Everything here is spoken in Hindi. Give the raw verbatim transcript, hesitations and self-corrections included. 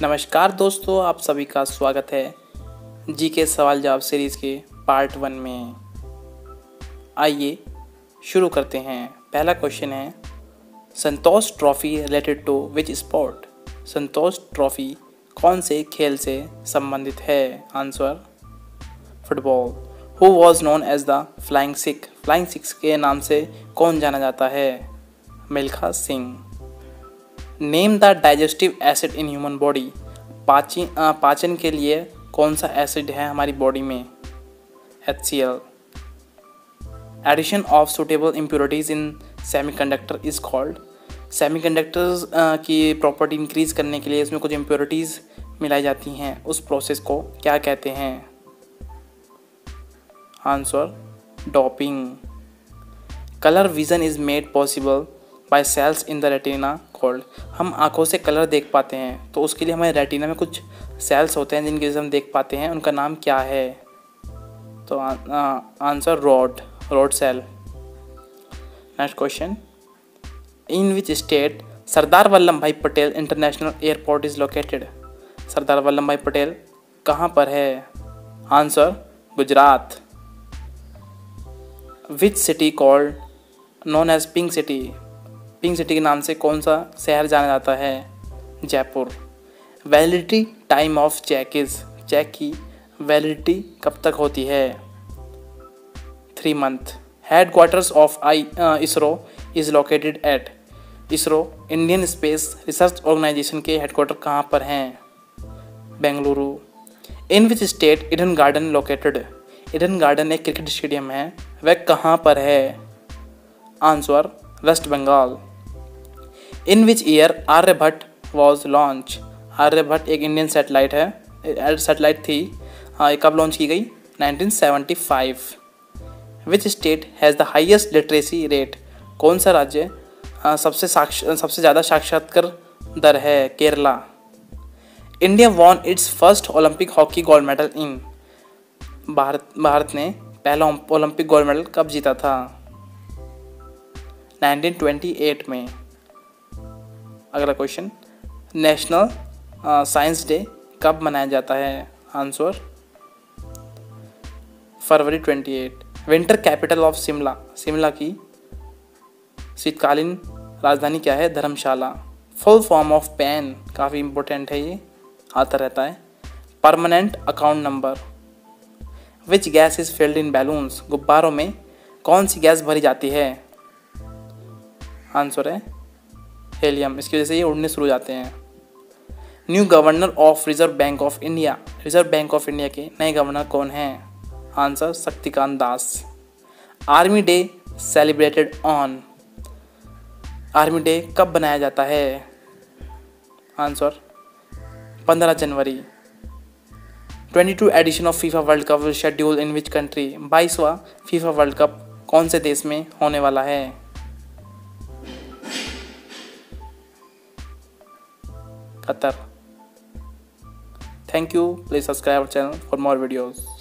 नमस्कार दोस्तों, आप सभी का स्वागत है जी के सवाल जवाब सीरीज़ के पार्ट वन में। आइए शुरू करते हैं। पहला क्वेश्चन है, Santosh trophy related to which sport? Santosh trophy कौन से खेल से संबंधित है? Answer football. Who was known as the flying Sikh? Flying Sikh के नाम से कौन जाना जाता है? Milkha Singh. Name the digestive acid in human body? पाचन पाचन के लिए कौन सा एसिड है हमारी बॉडी में? H C L. Addition of suitable impurities in semiconductor is called? Semiconductors की प्रॉपर्टी इंक्रीज करने के लिए इसमें कुछ इम्प्योरिटीज मिलाई जाती हैं, उस प्रोसेस को क्या कहते हैं? Answer doping. Colour vision is made possible by cells in the retina called? हम आंखों से कलर देख पाते हैं तो उसके लिए हमारे रेटिना में कुछ सेल्स होते हैं जिनकी वजह से हम देख पाते हैं, उनका नाम क्या है? तो answer rod rod cell. Next question, in which state Sardar Vallabh Bhai Patel international airport is located? Sardar Vallabh Bhai Patel कहाँ पर है? Answer Gujarat. Which city called known as pink city? Pink city के नाम से कौन सा शहर जाना जाता है? Jaipur. Validity time of cheque is? Cheque की वैलिडिटी कब तक होती है? Three month. Headquarters of I ISRO is located at? ISRO Indian space research organisation के हेडक्वार्टर कहाँ पर हैं? Bengaluru. In which state Eden garden located? Eden garden एक क्रिकेट स्टेडियम है, वह कहाँ पर है? Answer West Bengal. In which year Aryabhata was launch? Aryabhata एक इंडियन सैटेलाइट है, सैटेलाइट थी। हाँ, ये कब लॉन्च की गई? Nineteen seventy five. Which state has the highest literacy rate? कौन सा राज्य हाँ, सबसे साक्ष सबसे ज़्यादा साक्षरताकर दर है? Kerala. India won its first Olympic hockey gold medal in? Bharat Bharat ने पहला ओलंपिक गोल्ड मेडल कब जीता था? नाइनटीन ट्वेंटी एट में। अगला क्वेश्चन, नेशनल साइंस डे कब मनाया जाता है? Answer February twenty eight. Winter capital of Shimla? Shimla की शीतकालीन राजधानी क्या है? Dharamshala. Full form of PAN काफ़ी इंपॉर्टेंट है, ये आता रहता है। Permanent account number? Which gas is filled in balloons? गुब्बारों में कौन सी गैस भरी जाती है? आंसर है हेलियम, इसकी वजह से ये उड़ने शुरू हो जाते हैं। New governor of Reserve Bank of India? Reserve Bank of India के नए गवर्नर कौन हैं? Answer Shaktikanta Das. Army day celebrated on? Army day कब बनाया जाता है? आंसर पंद्रह जनवरी। Twenty two edition of FIFA world cup schedule in which country? बाईसवां फीफा वर्ल्ड कप कौन से देश में होने वाला है? Qatar. Thank you. Please subscribe our channel for more videos.